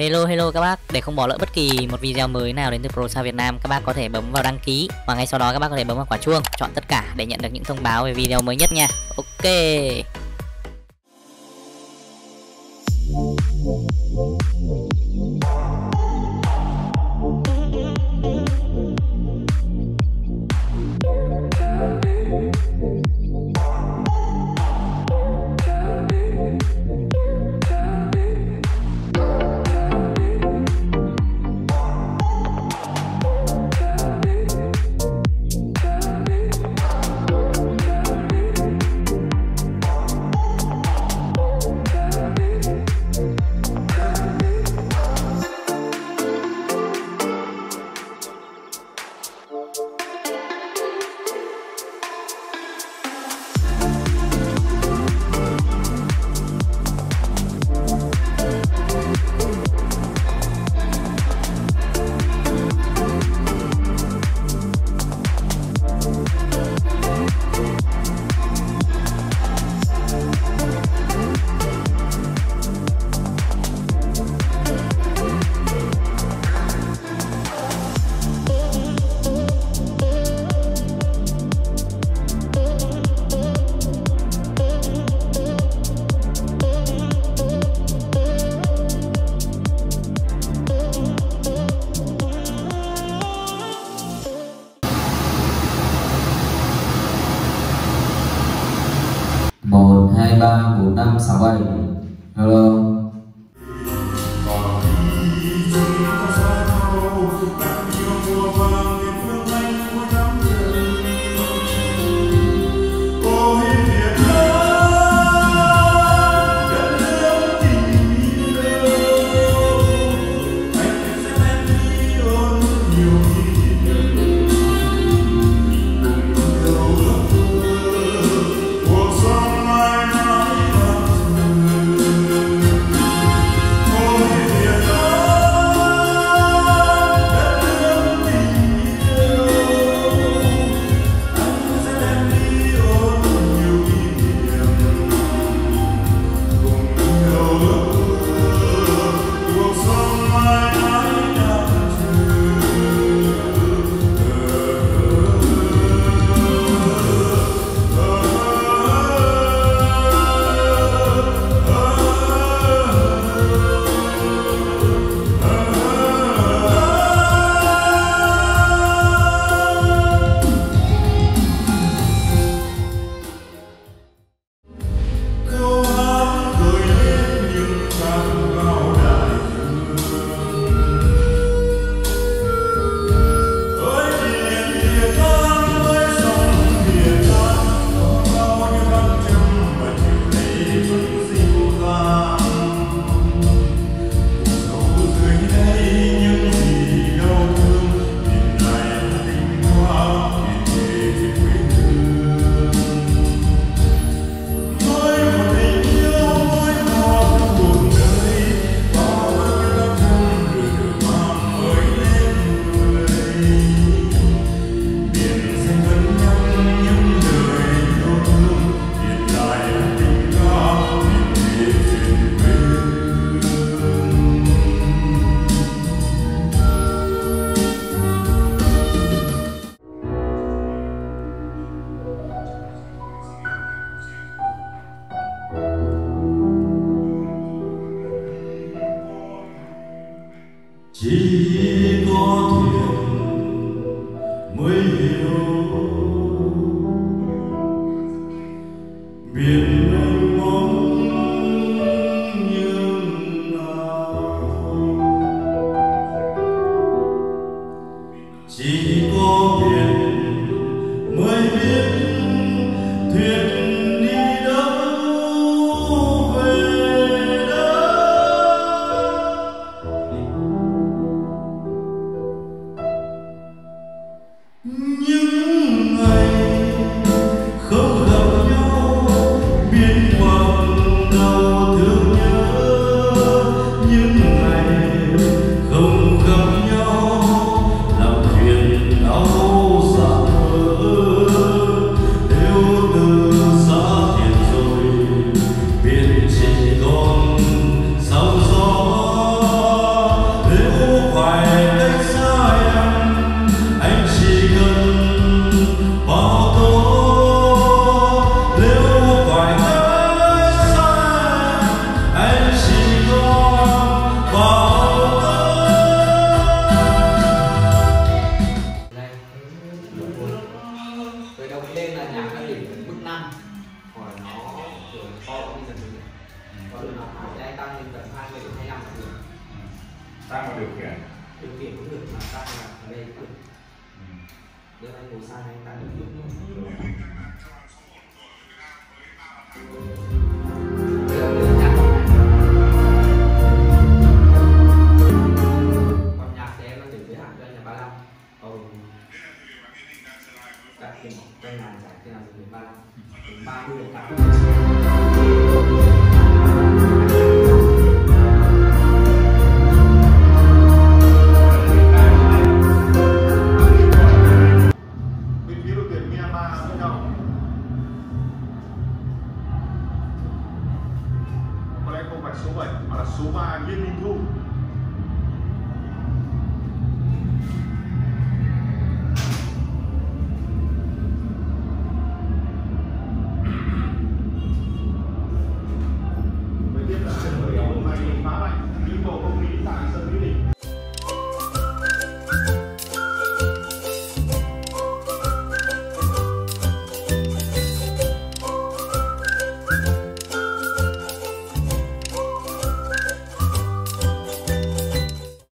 Hello hello các bác, để không bỏ lỡ bất kỳ một video mới nào đến từ ProStar Việt Nam, các bác có thể bấm vào đăng ký và ngay sau đó các bác có thể bấm vào quả chuông, chọn tất cả để nhận được những thông báo về video mới nhất nha. Ok. Một hai ba bốn năm sáu bảy. Hello. Chỉ có thuyền mới hiểu biển mênh mông như nào. Chỉ có biển mới biết thuyền đi đâu về đâu. Những ngày không gặp nhau biết quặn đau thương nhớ. Những ngày không gặp nhau làm thuyền đau đưa anh ngồi sai anh ta được lúc con nhạc thì em nó chuyển giới hạn cho anh là 35. Đặt tiền cái này giải cái nào từ 35 đến 30 là cao. Bên phía đội tuyển Myanmar với nhau. Có lẽ không phải số 7 mà là số 3 Nghiêm Minh Thu.